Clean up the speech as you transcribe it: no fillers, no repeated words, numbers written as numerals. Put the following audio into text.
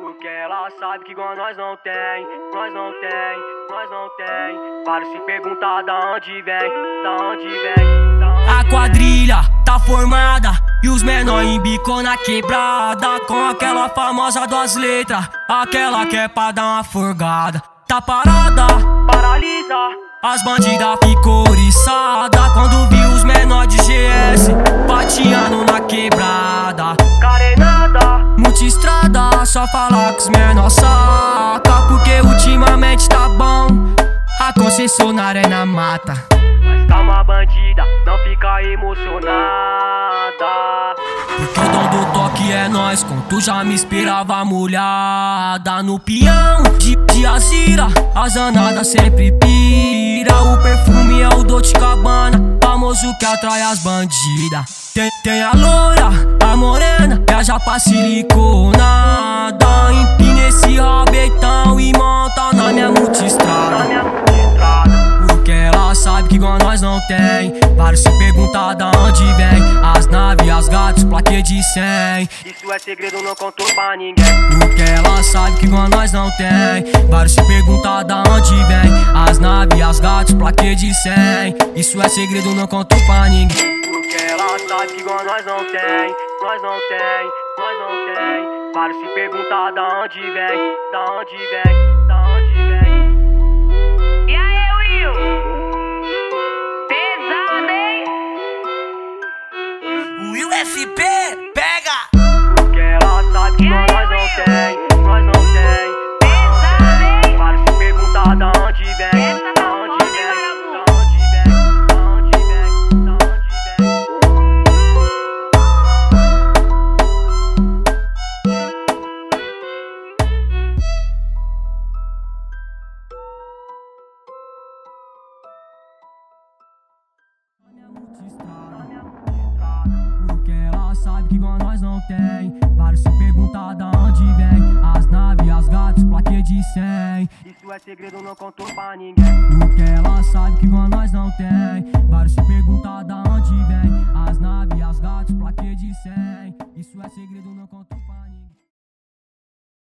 Porque ela sabe que igual nós não tem, nós não tem, nós não tem. Para se perguntar da onde vem, da onde vem, da onde A quadrilha tá formada e os menor em bico na quebrada, com aquela famosa 2 letras, aquela que é pra dar uma forgada. Tá parada, paralisa. as bandidas ficou oriçada quando viu os menor de GS pateando na quebrada. Carenada, Multistrada, só falar que os menor saca, porque ultimamente tá bom, a concessionária é na mata. mas calma bandida, não fica emocionada. Porque o dom do toque é nós, com tu já me esperava molhada. No peão de Azira, a zanada sempre pira. O perfume é o Dolce Gabbana, famoso que atrai as bandidas. Tem a loira, a morena, viaja pra siliconada. Empina esse rabetão e monta na minha multistrada. Porque ela sabe que igual nós não tem. Vários se perguntar da onde vem as naves, as gatos, plaquê de 100. Isso é segredo, não contou pra ninguém. Porque ela sabe que igual nós não tem. Vários se perguntar da onde vem as naves, as gatos, plaquê de 100. Isso é segredo, não contou pra ninguém. Porque ela sabe que igual nós não tem, nós não tem, nós não tem. Para se perguntar da onde vem, da onde vem, da onde vem. E aí, Will? Pesado, hein? Will SP, pega! Porque ela sabe que igual nós não tem, nós não tem, nós não tem. Para se perguntar da onde vem, da onde vem, da onde vem, da onde vem, da onde vem. Porque ela sabe que igual nós não tem. Vários se perguntar da onde vem as naves, as gatos, plaquê de 100. Isso é segredo, não contou pra ninguém. Porque ela sabe que igual nós não tem. Vários se perguntar da onde vem as naves, as gatos, plaquê de 100. Isso é segredo, não conto.